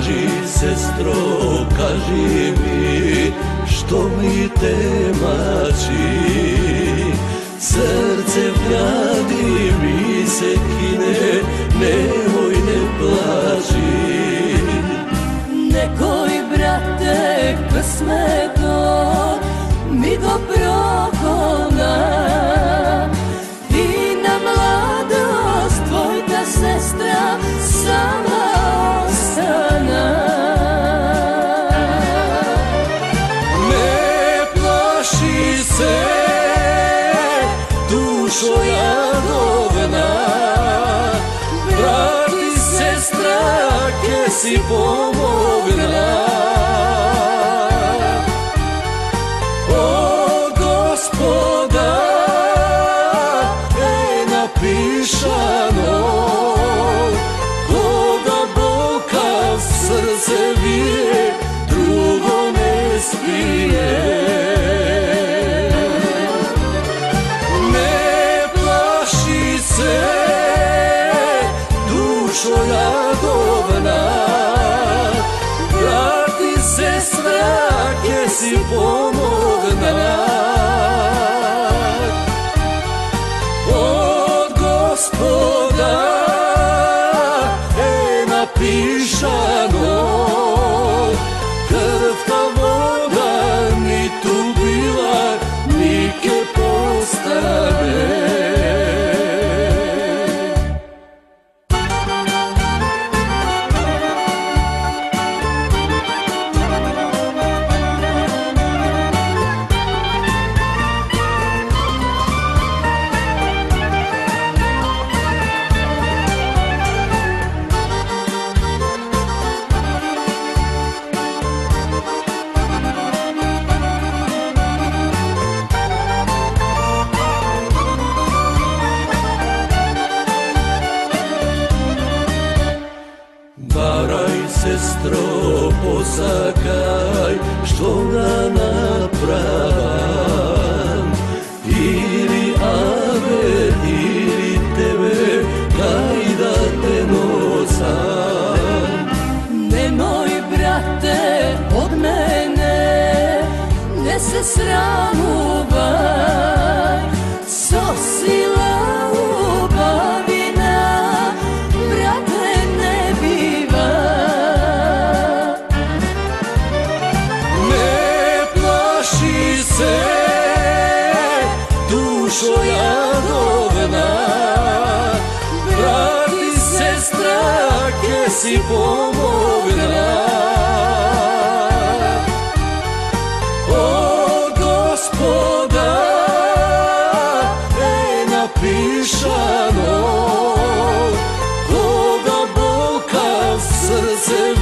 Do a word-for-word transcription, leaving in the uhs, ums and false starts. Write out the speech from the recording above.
Kaži, sestro, kaži mi, što mi te mači. Srce gradi mi se kine, nemoj ne plači. Nekoj, brate, късмето ми го прокона. И на младост твоята сестра сама остана. Не плаши се, душо ядовна, брат и сестра ке си помогна. Od Gospoda je napišano, koga boka srce vije, drugo ne smije. Ne plaši se, dušo jadovna, brat i sestra ke si pomogna. Od Gospoda je napišano, krv ta voda ni tu bila, ni ke postane. Baraj, sestro, posakaj, što ga napravam. Ili ave, ili tebe, daj da te nosam. Nemoj, brate, od mene, ne se sramuvaj. Sosila ljubavina, brate, ne biva. Ne plaši se, dušo jadovna, brat i sestra ke si pomogna. Od Gospoda je napišano, koga boka srce